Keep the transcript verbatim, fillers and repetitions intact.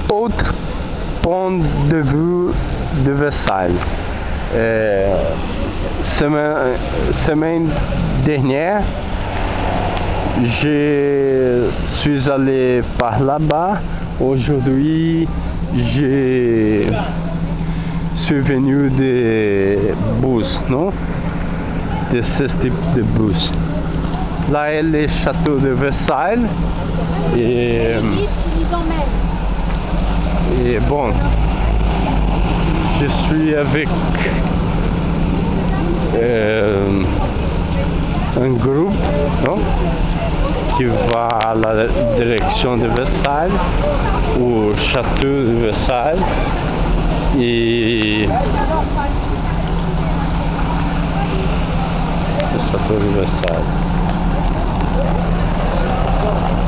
autre point de vue de Versailles. Euh, semaine, semaine dernière, je suis allé par là-bas. Aujourd'hui, je suis venu de bus, non? De ce type de bus. Là est le château de Versailles. Et, et bon, je suis avec euh, un groupe, non? Qui va à la direction de Versailles, au château de Versailles. Et le château de Versailles.